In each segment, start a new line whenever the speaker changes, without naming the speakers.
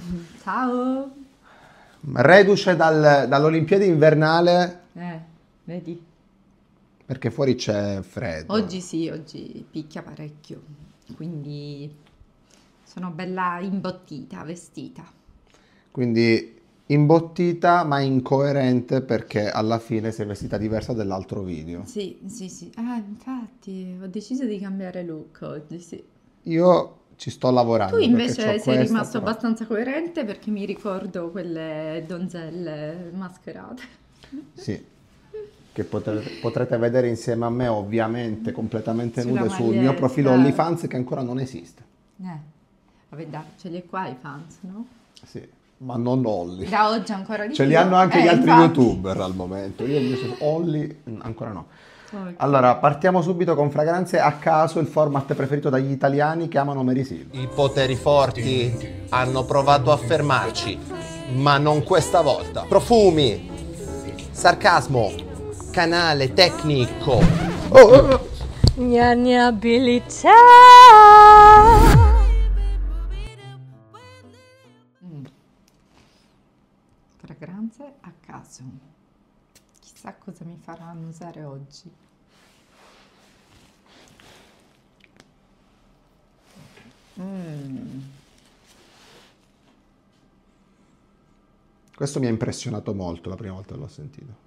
Ciao.
Reduce dall'Olimpiade invernale,
Vedi?
perché fuori c'è freddo.
Oggi sì, oggi picchia parecchio, quindi sono bella imbottita, vestita.
Quindi imbottita ma incoerente perché alla fine sei vestita diversa dall'altro video.
Sì, sì, sì. Ah, infatti, ho deciso di cambiare look oggi, sì.
Io ci sto
Tu
lavorando perché ho
invece sei
questa,
rimasto
però
abbastanza coerente perché mi ricordo quelle donzelle mascherate.
sì, che potrete vedere insieme a me ovviamente completamente
Sulla
nude sul mio profilo
maglietta.
OnlyFans che ancora non esiste.
Vabbè, dai, ce li hai qua i fans, no?
Sì, ma non Olly.
Da oggi ancora di
Ce li
più.
hanno anche gli altri
Infatti.
YouTuber al momento. Io invece Olly ancora no.
Ok.
Allora, partiamo subito con fragranze a caso, il format preferito dagli italiani che amano Mary Sil.
I poteri forti hanno provato a fermarci, ma non questa volta. Profumi, sarcasmo, canale tecnico.
Gnagna-abilità.
Fragranze a caso. Chissà cosa mi faranno usare oggi.
Questo mi ha impressionato molto la prima volta che l'ho sentito.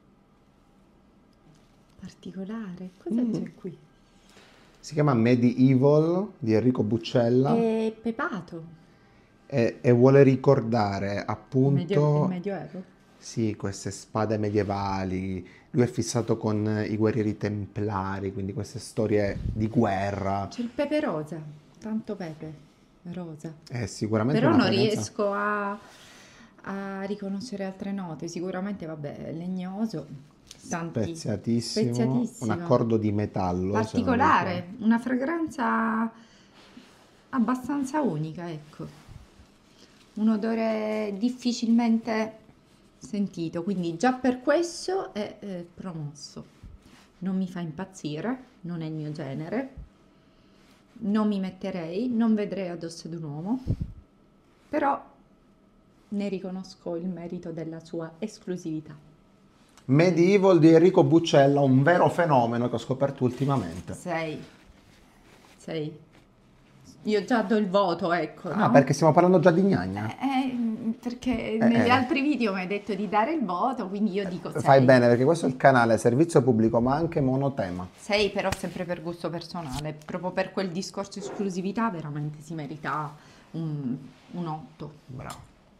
Particolare. Cosa c'è qui?
Si chiama Medieval di Enrico Buccella
È pepato.
e vuole ricordare
Il
appunto
Medioevo.
sì, queste spade medievali. Lui è fissato con i guerrieri templari, quindi queste storie di guerra.
C'è il pepe rosa. Tanto pepe. Rosa.
È sicuramente
Però
una
non
fragranza
riesco a riconoscere altre note. Sicuramente, vabbè, legnoso. Tanti.
speziatissimo, un
Speziatissimo.
accordo di metallo, se non
Particolare.
ricordo.
Una fragranza abbastanza unica, ecco. Un odore difficilmente sentito, quindi già per questo è promosso. Non mi fa impazzire, non è il mio genere, non mi metterei, non vedrei addosso ad un uomo, però ne riconosco il merito della sua esclusività.
Medieval di Enrico Buccella, un vero fenomeno che ho scoperto ultimamente.
Sei. Io già do il voto, ecco,
Ah,
no?
perché stiamo parlando già di gnagna?
Perché negli altri video mi hai detto di dare il voto, quindi io dico 6.
Fai bene, perché questo è il canale servizio pubblico, ma anche monotema.
6 però sempre per gusto personale, proprio per quel discorso esclusività veramente si merita un 8.
Bravo.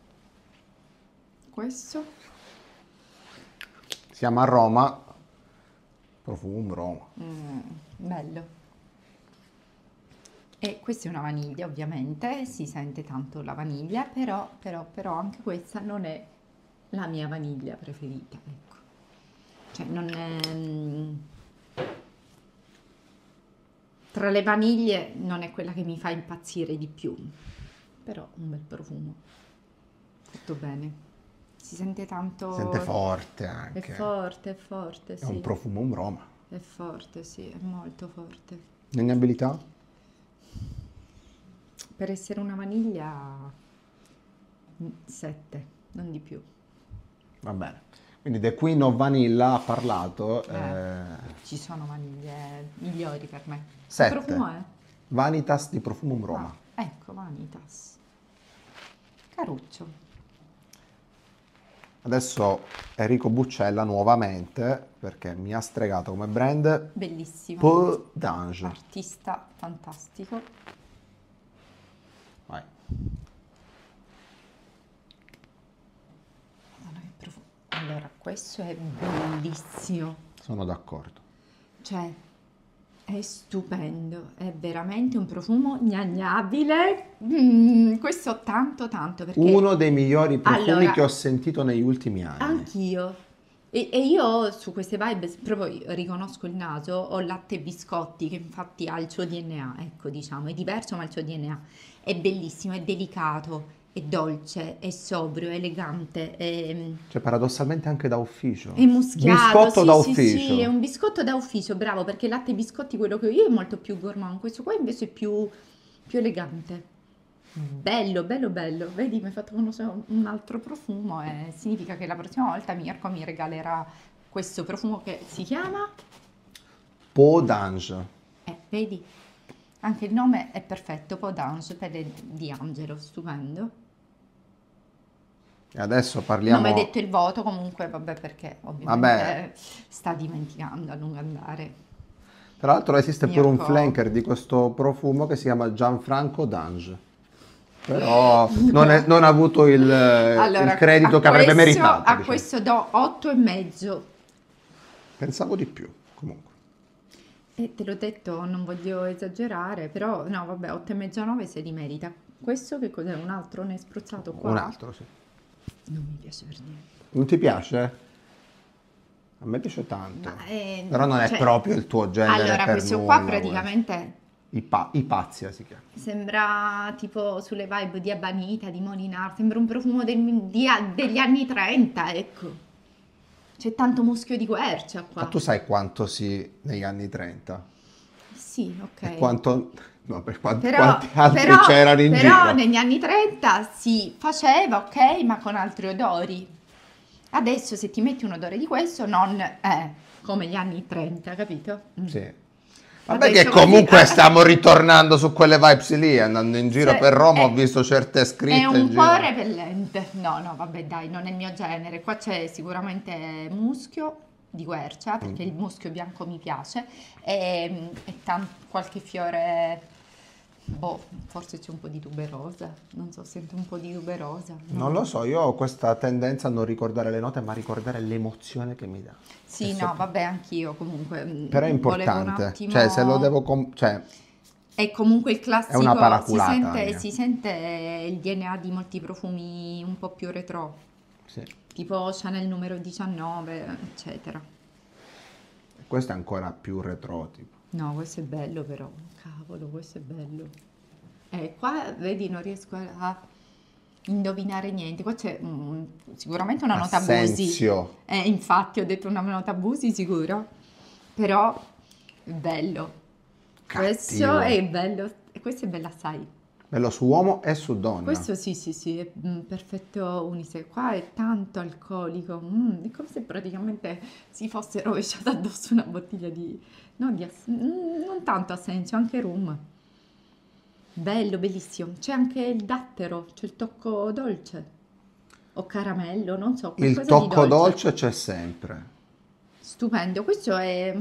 Questo?
Siamo a Roma, profumo Roma.
Bello. E questa è una vaniglia, ovviamente, si sente tanto la vaniglia, però anche questa non è la mia vaniglia preferita, ecco. Cioè non è... Tra le vaniglie non è quella che mi fa impazzire di più, però un bel profumo. Tutto bene. Si sente tanto...
Si sente forte anche.
È forte,
È
sì.
un profumo Roma.
È forte, sì, è molto forte.
Gnagna-abilità?
Per essere una vaniglia 7, non di più.
Va bene. Quindi The Queen of Vanilla ha parlato.
Ci sono vaniglie migliori per me. Che
7.
profumo è?
Vanitas di Profumum Roma.
Ecco, Vanitas. Caruccio.
Adesso Enrico Buccella nuovamente, perché mi ha stregato come brand,
Bellissimo.
Peu d'Ange.
Artista fantastico.
Vai.
Madonna, che profumo. Allora, questo è bellissimo.
Sono d'accordo.
Cioè, è stupendo, è veramente un profumo gnagnabile. Questo tanto perché
Uno dei migliori profumi
Allora,
che ho sentito negli ultimi anni.
anch'io. E io su queste vibes proprio riconosco il naso, ho latte e biscotti che infatti ha il suo DNA, ecco diciamo, è diverso ma ha il suo DNA. È bellissimo, è delicato, è dolce, è sobrio, è elegante,
Cioè, paradossalmente anche da ufficio.
è muschiato.
Biscotto
Sì,
da
sì,
ufficio.
sì, è un biscotto da ufficio, bravo, perché il latte e biscotti quello che ho io è molto più gourmand, questo qua invece è più elegante. Bello, bello, bello. Vedi, mi hai fatto conoscere un altro profumo e significa che la prossima volta Mirko mi regalerà questo profumo che si chiama...
Peau d'Ange.
Vedi? Anche il nome è perfetto, Peau d'Ange, pelle di angelo, stupendo.
E adesso
Non
parliamo...
mi hai detto il voto comunque, vabbè, perché ovviamente
Vabbè.
sta dimenticando a lungo andare.
Tra l'altro esiste pure un
Mirko.
flanker di questo profumo che si chiama Gianfranco d'Ange. Però non ha avuto il credito che avrebbe meritato.
A
diciamo.
questo do 8,5.
Pensavo di più, comunque.
E te l'ho detto, non voglio esagerare, però no, vabbè, 8,5 9 se li merita. Questo che cos'è? Un altro ne spruzzato qua?
Un altro, sì.
Non mi piace per niente.
Non ti piace? A me piace tanto.
Ma,
Però non è
cioè,
proprio il tuo genere
allora,
per
questo
nulla,
qua praticamente
I Pazia si chiama.
sembra tipo sulle vibe di Abanita, di Molinar, sembra un profumo degli anni 30, ecco. C'è tanto muschio di quercia qua.
Ma tu sai quanto si negli anni 30?
Sì, ok.
E quanto... No, per quanti
Però,
altri
però-
c'erano in
però
giro?
negli anni 30 si faceva, ok, ma con altri odori. Adesso se ti metti un odore di questo non è come gli anni 30, capito?
Sì. Vabbè
Adesso
che
così-
comunque stiamo ritornando su quelle vibes lì, andando in giro
Sì,
per Roma ho
è-
visto certe scritte
È
in
un po'
giro.
repellente. No, no, vabbè, dai, non è il mio genere. Qua c'è sicuramente muschio di quercia, perché il muschio bianco mi piace, e qualche fiore, boh, forse c'è un po' di tuberosa, non so, sento un po' di tuberosa. No.
Non lo so, io ho questa tendenza a non ricordare le note, ma a ricordare l'emozione che mi dà.
Sì,
Adesso-
no, vabbè, anch'io comunque.
Però è
Volevo un
importante,
attimo...
cioè se lo devo... cioè,
È comunque il classico,
È una paraculata, mia.
si sente il DNA di molti profumi un po' più retro,
sì.
tipo Chanel numero 19, eccetera.
Questo è ancora più retro, tipo.
No, questo è bello però, cavolo, questo è bello. Qua vedi, non riesco a indovinare niente. Qua c'è sicuramente una nota Busi.
Assenzio.
Infatti ho detto una nota Busi sicuro, però è bello. Questo
Cattivo.
è bello, e questo è bello assai.
Bello su uomo e su donna.
Questo sì, sì, sì, è perfetto unisex. Qua è tanto alcolico, è come se praticamente si fosse rovesciata addosso una bottiglia di... No, non tanto assenzio, anche rum. Bello, bellissimo. C'è anche il dattero, c'è il tocco dolce. O caramello, non so,
Il
qualcosa di
tocco dolce c'è sempre.
Stupendo, questo è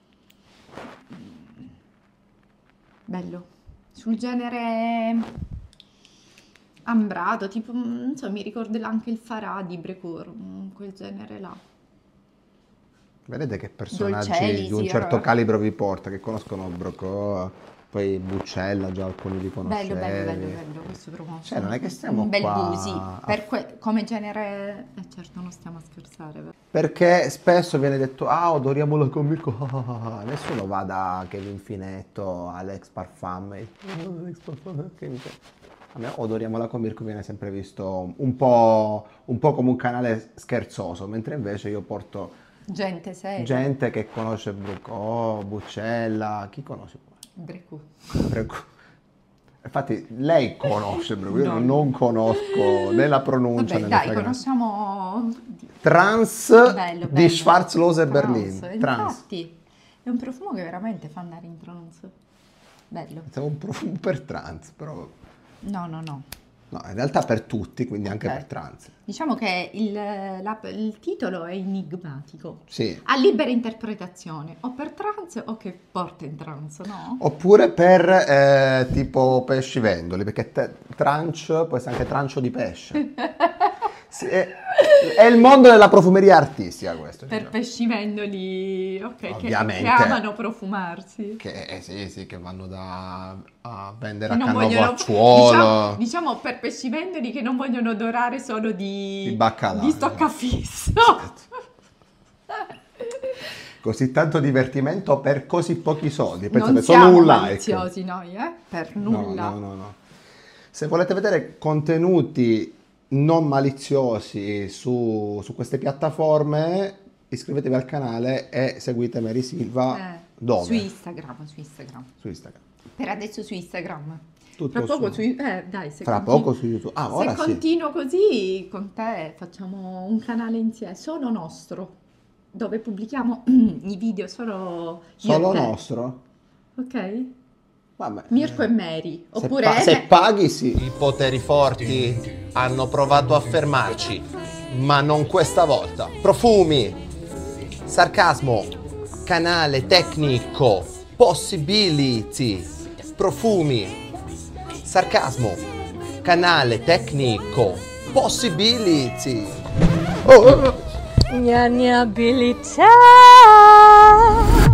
bello. Sul genere ambrato, tipo, non so, mi ricorda anche il Farah di Brecor, quel genere là.
Vedete che personaggi
Dolcelli,
di un
sì,
certo
allora.
calibro vi porta, che conoscono Brocò, poi Buccella, già alcuni li
Bello, bello, bello,
conoscevi.
bello, questo profumo.
Cioè, non è che stiamo
un bel
qua
busi,
a-
come genere... certo, non stiamo a scherzare.
Perché spesso viene detto, odoriamo la Comico. Nessuno va da Kevin Finetto all'Ex Parfum. L'Ex Parfum, che mi piace. A me odoriamo la Comirco viene sempre visto un po' come un canale scherzoso, mentre invece io porto
Gente seria.
gente che conosce Brucò, Buccella, chi conosce?
Brecù.
Brucò. Infatti lei conosce Brucò, io
No.
non conosco né la pronuncia
Vabbè,
né
dai,
la fragranza.
conosciamo...
Trans
Bello,
di
bello.
Schwarzlose
Trans,
Berlin. Trans.
Infatti, è un profumo che veramente fa andare in trance. Bello.
È un profumo per trans, però
No, no, no.
no, in realtà per tutti, quindi anche
Ok.
per trans.
Diciamo che il titolo è enigmatico.
Sì.
Ha libera interpretazione, o per trance o che porta in trance, no?
Oppure per tipo pescivendoli, perché trancio può essere anche trancio di pesce. Sì, è il mondo della profumeria artistica questo.
Per
diciamo.
pescivendoli, ok,
Ovviamente.
che amano profumarsi.
Che sì, che vanno a vendere
Che
a
non
Canovo
vogliono,
Acciuolo.
diciamo per pescivendoli che non vogliono odorare solo
Di baccalà.
di stoccafisso.
Così tanto divertimento per così pochi soldi. Pensate,
Non
solo
siamo
un like.
maliziosi noi, per nulla.
No. Se volete vedere contenuti non maliziosi su queste piattaforme, iscrivetevi al canale e seguite Mary Silva. Dove?
Su Instagram.
Su Instagram.
Per adesso su Instagram.
Tutto
Fra poco
su-
dai, se
Fra
continu-
poco su YouTube. Ah,
se
ora sì.
continuo così con te facciamo un canale insieme, solo nostro, dove pubblichiamo i video solo io
Solo
e te.
nostro?
Ok?
Vabbè.
Mirko e Mary.
Se,
Oppure
se paghi sì.
I poteri forti hanno provato a fermarci, ma non questa volta. Profumi, sarcasmo, canale tecnico, possibility. Profumi, sarcasmo, canale tecnico, possibility.
Oh, oh, oh.
Gna gna abilità.